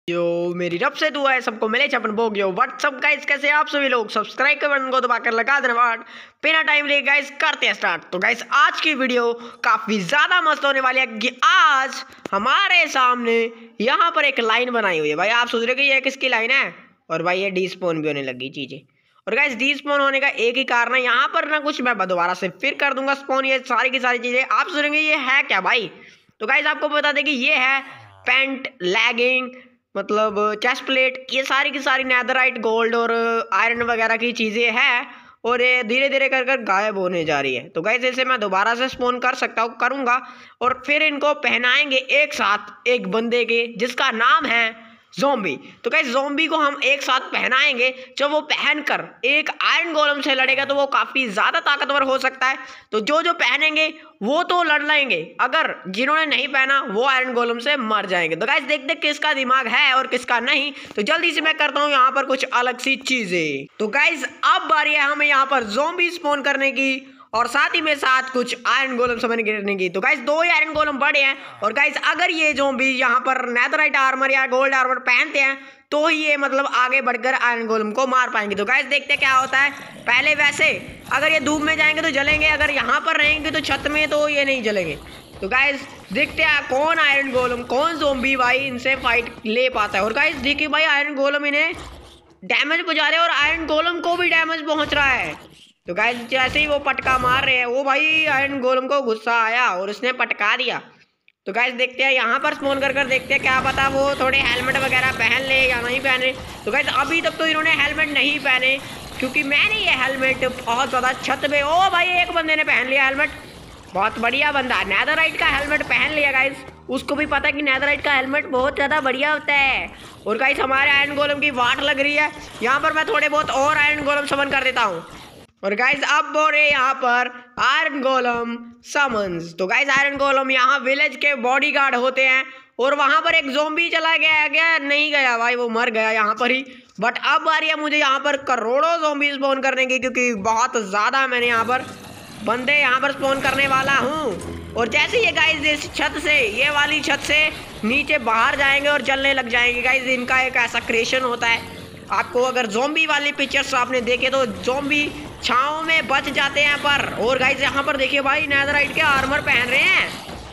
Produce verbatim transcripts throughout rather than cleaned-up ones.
यो मेरी रब से दुआ है सबको मिले छपन भोग। यो व्हाट्सअप गाइस, कैसे आप सभी लोग? सब्सक्राइब के बटन को दबाकर लगा देना वाट। बिना टाइम लिए गाइस करते हैं स्टार्ट। तो गाइस आज की वीडियो काफ़ी ज़्यादा मस्त होने वाली है कि आज हमारे सामने यहाँ पर एक लाइन बनाई हुई है। भाई आप सोच रहे हो कि ये किसकी लाइन है? और भाई ये डी स्पॉन भी होने लगी चीज़ें। और गाइस डी स्पॉन होने का एक ही कारण है, यहाँ पर ना कुछ मैं दोबारा से फिर कर दूंगा स्पॉन। ये सारी की सारी चीज़ें आप सोचेंगे ये है क्या भाई? तो गाइस आपको बता दें कि ये है पेंट, लैगिंग, मतलब चेस्ट प्लेट, ये सारी की सारी नेदरराइट, गोल्ड और आयरन वगैरह की चीज़ें हैं और ये धीरे धीरे कर कर गायब होने जा रही है। तो गाइस इसे मैं दोबारा से स्पॉन कर सकता हूँ, करूँगा और फिर इनको पहनाएंगे एक साथ एक बंदे के जिसका नाम है ज़ॉम्बी। तो गाइस ज़ॉम्बी को हम एक साथ पहनाएंगे। जब वो पहनकर एक आयरन गोलम से लड़ेगा तो वो काफ़ी ज़्यादा ताकतवर हो सकता है। तो जो जो पहनेंगे वो तो लड़ लेंगे, अगर जिन्होंने नहीं पहना वो आयरन गोलम से मर जाएंगे। तो गाइस देखते किसका दिमाग है और किसका नहीं। तो जल्दी से मैं करता हूँ यहाँ पर कुछ अलग सी चीज़ें। तो गाइस अब बारी है हमें यहाँ पर ज़ॉम्बी स्पॉन करने की और साथ ही में साथ कुछ आयरन गोलम समझ गिरने की। तो गाइस दो ही आयरन गोलम बड़े हैं और गाइस अगर ये ज़ॉम्बी यहाँ पर नेदरराइट आर्मर या गोल्ड आर्मर पहनते हैं तो ही ये मतलब आगे बढ़कर आयरन गोलम को मार पाएंगे। तो गाइस देखते क्या होता है। पहले वैसे अगर ये धूप में जाएंगे तो जलेंगे, अगर यहाँ पर रहेंगे तो छत में तो ये नहीं जलेंगे। तो गाइस देखते हैं कौन आयरन गोलम कौन ज़ॉम्बी भाई इनसे फाइट ले पाता है। और गाइस देखिए भाई आयरन गोलम इन्हें डैमेज पहुँचा रहे हैं और आयरन गोलम को भी डैमेज पहुँच रहा है। तो गाइस जैसे ही वो पटका मार रहे हैं वो भाई आयरन गोलम को गुस्सा आया और उसने पटका दिया। तो गाइस देखते हैं यहाँ पर स्पॉन कर कर देखते हैं, क्या पता वो थोड़े हेलमेट वगैरह पहन ले या नहीं पहने। तो गाइस अभी तक तो इन्होंने हेलमेट नहीं पहने क्योंकि मैंने ये हेलमेट बहुत ज़्यादा छत पे, ओ भाई एक बंदे ने पहन लिया हेलमेट, बहुत बढ़िया बंदा नेदरराइट का हेलमेट पहन लिया। गाइस उसको भी पता कि नेदरराइट का हेलमेट बहुत ज़्यादा बढ़िया होता है। और गाइस हमारे आयरन गोलम की वाट लग रही है, यहाँ पर मैं थोड़े बहुत और आयरन गोलम समन कर देता हूँ। और गाइस अब बोल रहे यहाँ पर आयरन गोलम समन्स। तो गाइस आयरन गोलम यहाँ विलेज के बॉडीगार्ड होते हैं और वहाँ पर एक ज़ॉम्बी चला गया गया नहीं गया भाई, वो मर गया यहाँ पर ही। बट अब आ रही है मुझे यहाँ पर करोड़ों ज़ॉम्बी स्पॉन करने की क्योंकि बहुत ज़्यादा मैंने यहाँ पर बंदे यहाँ पर स्पॉन करने वाला हूँ। और जैसे ये गाइस इस छत से, ये वाली छत से नीचे बाहर जाएंगे और जलने लग जाएंगे। गाइस इनका एक ऐसा क्रिएशन होता है, आपको अगर ज़ॉम्बी वाली पिक्चर्स आपने देखे तो ज़ॉम्बी छाँव में बच जाते हैं पर। और गाइस यहाँ पर देखिए भाई नेदरराइट के आर्मर पहन रहे हैं,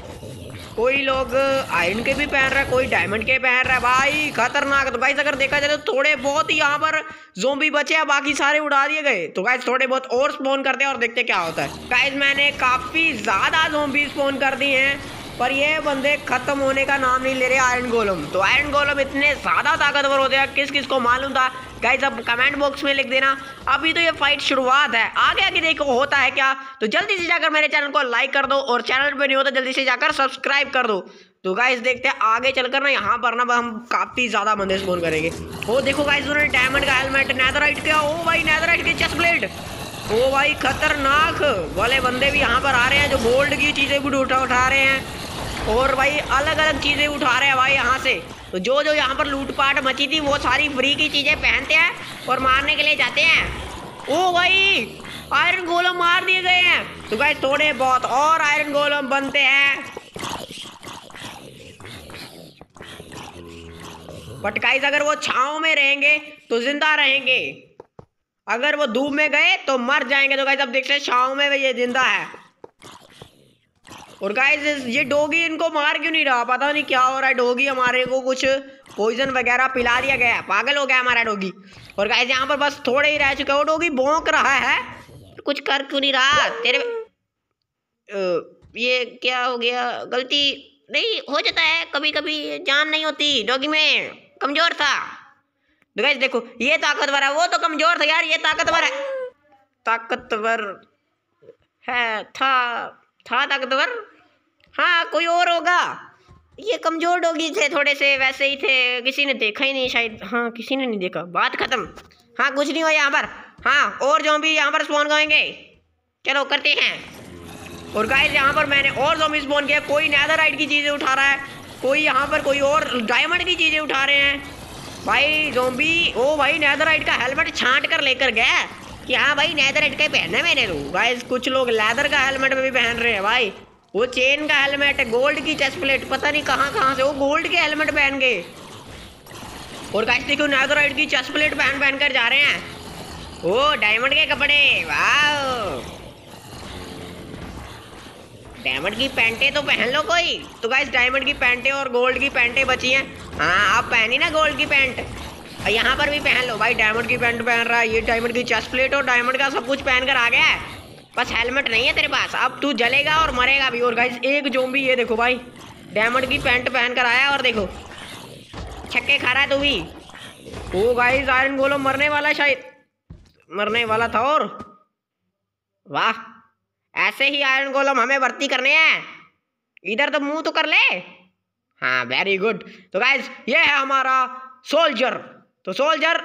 कोई लोग आयरन के भी पहन रहा है, कोई डायमंड के पहन रहा है भाई, खतरनाक। तो गाइस अगर देखा जाए तो थोड़े बहुत ही यहाँ पर ज़ॉम्बी बचे हैं, बाकी सारे उड़ा दिए गए। तो गाइस थोड़े बहुत और स्पॉन करते हैं और देखते क्या होता है। गाइस मैंने काफ़ी ज़्यादा ज़ॉम्बी स्पॉन कर दिए हैं पर ये बंदे खत्म होने का नाम नहीं ले रहे आयरन गोलम। तो आयरन गोलम इतने ज़्यादा ताकतवर होते हैं, किस किस को मालूम था गाइस अब कमेंट बॉक्स में लिख देना। अभी तो ये फाइट शुरुआत है, आगे आगे देखो होता है क्या। तो जल्दी से जाकर मेरे चैनल को लाइक कर दो और चैनल पे नहीं हो तो जल्दी से जाकर सब्सक्राइब कर दो। तो गाइस देखते हैं आगे चलकर ना यहाँ पर ना हम काफ़ी ज़्यादा बंदे स्पॉन करेंगे। वो देखो गाइस उन्होंने डायमंड का हेलमेट, नेदरराइट का, ओ भाई नेदरराइट की चेस्ट प्लेट, ओ भाई खतरनाक वाले बंदे भी यहाँ पर आ रहे हैं जो गोल्ड की चीज़ें भी उठा उठा रहे हैं और भाई अलग अलग चीज़ें उठा रहे हैं भाई यहाँ से। तो जो जो यहाँ पर लूटपाट मची थी वो सारी फ्री की चीज़ें पहनते हैं और मारने के लिए जाते हैं। ओ भाई आयरन गोलम मार दिए गए हैं। तो गाइस थोड़े बहुत और आयरन गोलम बनते हैं बट गाइस अगर वो छाँव में रहेंगे तो जिंदा रहेंगे, अगर वो धूप में गए तो मर जाएंगे। तो गाइस अब देखते हैं छाँव में ये जिंदा है। और गाइस ये डॉगी इनको मार क्यों नहीं रहा, पता नहीं क्या हो रहा है। डॉगी हमारे को कुछ पॉइजन वगैरह पिला दिया गया है, पागल हो गया हमारा डॉगी। और गाइस यहाँ पर बस थोड़े ही रह चुके हैं, वो डॉगी भौंक रहा है, कुछ कर क्यों नहीं रहा तेरे। आ, ये क्या हो गया, गलती नहीं हो जाता है कभी कभी, जान नहीं होती डॉगी में, कमजोर था। तो गाइस देखो ये ताकतवर है, वो तो कमजोर था यार, ये ताकतवर है, ताकतवर है था था ताकतवर, हाँ कोई और होगा। ये कमजोर डॉगी थे थोड़े से, वैसे ही थे, किसी ने देखा ही नहीं शायद, हाँ किसी ने नहीं देखा, बात खत्म। हाँ कुछ नहीं हुआ यहाँ पर, हाँ और ज़ॉम्बी यहाँ पर स्पॉन करेंगे, चलो करते हैं। और गाइस यहाँ पर मैंने और ज़ॉम्बी स्पॉन किया, कोई नेदरराइट की चीज़ें उठा रहा है, कोई यहाँ पर कोई और डायमंड की चीज़ें उठा रहे हैं भाई ज़ॉम्बी। ओ भाई नेदरराइट का हेलमेट छांट कर लेकर गया कि हाँ भाई नेदरराइट का ही पहनना मैंने। तो गाइस कुछ लोग लेदर का हेलमेट भी पहन रहे हैं भाई, वो चेन का हेलमेट है, गोल्ड की चेस्ट प्लेट, पता नहीं कहाँ कहाँ से वो गोल्ड के हेलमेट पहन गए। और गाइस देखो नेदरराइट की चेस्ट प्लेट पहन पहन कर जा रहे हैं। ओ डायमंड के कपड़े, वाह डायमंड की पैंटे तो पहन लो कोई। तो गाइस डायमंड की पैंटे और गोल्ड की पैंटे बची हैं। हाँ आप पहनी ना गोल्ड की पैंट, यहाँ पर भी पहन लो भाई। डायमंड की पैंट पहन रहा है, ये डायमंड की चेस्ट प्लेट और डायमंड का सब कुछ पहन कर आ गया है, बस हेलमेट नहीं है तेरे पास। अब तू जलेगा और मरेगा भी। और गाइस एक ज़ॉम्बी ये देखो भाई डायमंड की पैंट पहन कर आया और देखो छक्के खा रहा है तू भी। ओ गाइस आयरन गोलम मरने वाला, शायद मरने वाला था। और वाह ऐसे ही आयरन गोलम हमें भर्ती करने हैं। इधर तो मुंह तो कर ले। हाँ वेरी गुड। तो गाइस ये है हमारा सोल्जर। तो सोल्जर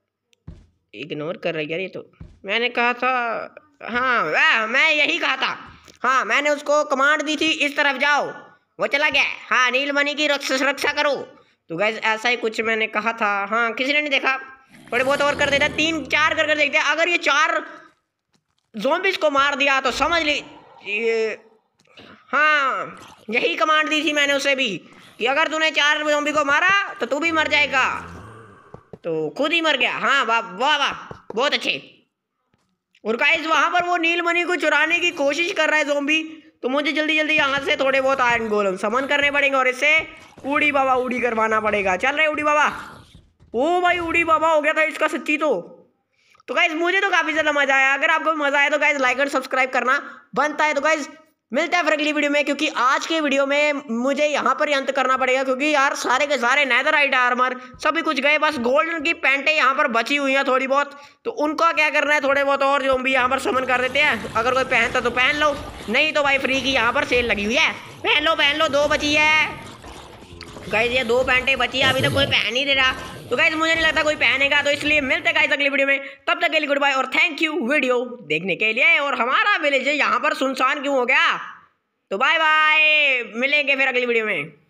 इग्नोर कर रही है ये, तो मैंने कहा था। हाँ वाह मैं यही कहा था। हाँ मैंने उसको कमांड दी थी इस तरफ जाओ, वो चला गया। हाँ नीलमणि की रक्षा करो। तो गाइस ऐसा ही कुछ मैंने कहा था। हाँ किसी ने नहीं देखा, थोड़े बहुत और कर देता, तीन चार कर कर देखते। अगर ये चार ज़ॉम्बीज़ को मार दिया तो समझ ली ये, हाँ यही कमांड दी थी मैंने उसे भी कि अगर तूने चार ज़ॉम्बी को मारा तो तू भी मर जाएगा। तो खुद ही मर गया। हाँ वाह वाह वाह बहुत अच्छे। और गाइस वहाँ पर वो नीलमणि को चुराने की कोशिश कर रहा है ज़ॉम्बी। तो मुझे जल्दी जल्दी यहाँ से थोड़े बहुत आयरन गोलम समन करने पड़ेंगे और इससे उड़ी बाबा उड़ी करवाना पड़ेगा। चल रहे उड़ी बाबा। ओ भाई उड़ी बाबा हो गया था इसका सच्ची। तो तो गाइस मुझे तो काफ़ी ज़्यादा मज़ा आया। अगर आपको मज़ा आया तो गाइस लाइक और सब्सक्राइब करना बनता है। तो गाइस मिलता है फिर अगली वीडियो में, क्योंकि आज के वीडियो में मुझे यहाँ पर ही अंत करना पड़ेगा, क्योंकि यार सारे के सारे नेदरराइट आर्मर सभी कुछ गए, बस गोल्डन की पैंटें यहाँ पर बची हुई हैं थोड़ी बहुत। तो उनका क्या करना है, थोड़े बहुत और ज़ॉम्बी यहाँ पर समन कर देते हैं। अगर कोई पहनता तो पहन लो, नहीं तो भाई फ्री की यहाँ पर सेल लगी हुई है, पहन लो पहन लो। दो बची है गाइस, ये दो पैंटें बची है, अभी तक तो कोई पहन नहीं दे रहा। तो गाइस मुझे नहीं लगता कोई पहनेगा, तो इसलिए मिलते गाइस अगली वीडियो में। तब तक के लिए गुड बाय और थैंक यू वीडियो देखने के लिए। और हमारा विलेज यहाँ पर सुनसान क्यों हो गया, तो बाय बाय, मिलेंगे फिर अगली वीडियो में।